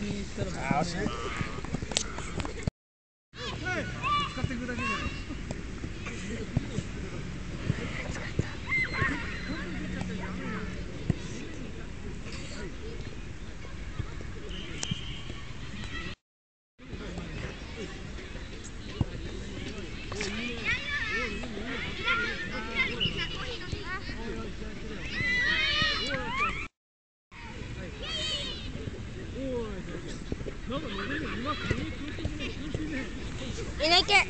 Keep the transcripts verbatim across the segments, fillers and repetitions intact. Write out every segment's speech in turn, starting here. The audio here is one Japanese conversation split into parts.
あ、惜しい。 使っていくだけじゃない。 いないけ。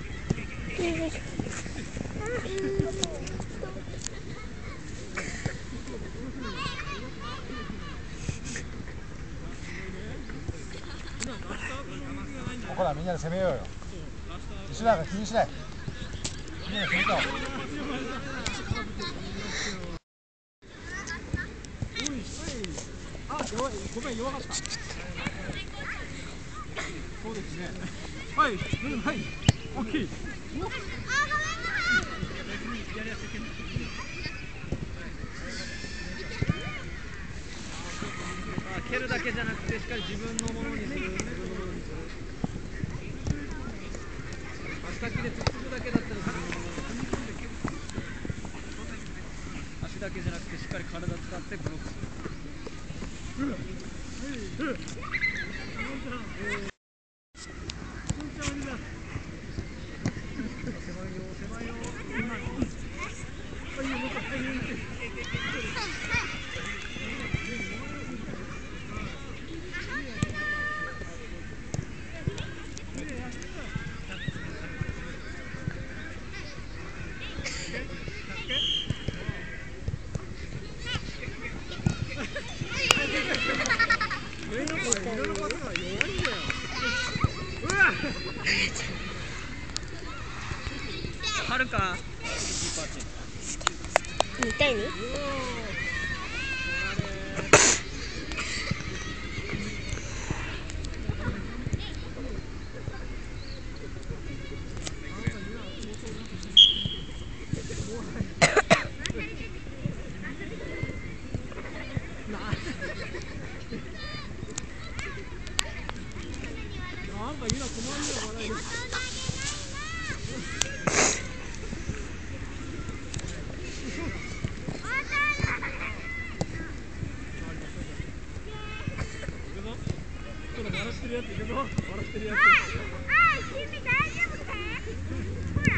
ここだ、みんなで攻めようよ。石なんか気にしない。みんなで攻めた。 あ、弱い、ごめん、弱かった。そうですね。はい、うん、はい、オッケー。蹴るだけじゃなくて、しっかり自分のものにする。自分のものにする。足先で突っつくだけだったら、自分のものにする。足だけじゃなくて、しっかり体使ってブロックする。はるか見たいになんか今困るよ、笑える。笑ってるやついるぞ。笑ってるやつ。ああ、君大丈夫か？ほら。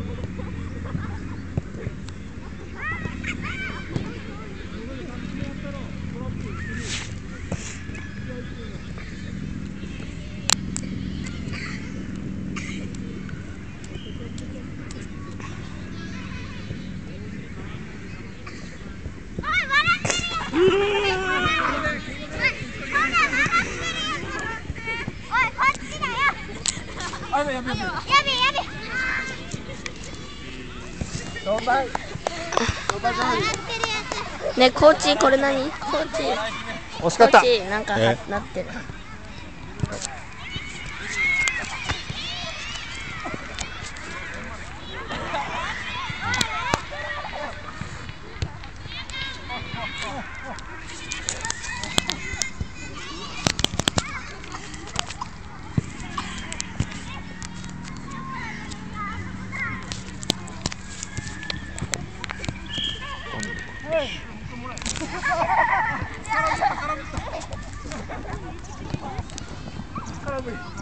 やべやべやべ。やべやべ。 どんばい。 ね、コーチこれ何？コーチ。 惜しかった。 コーチなんかなってる。 空振り。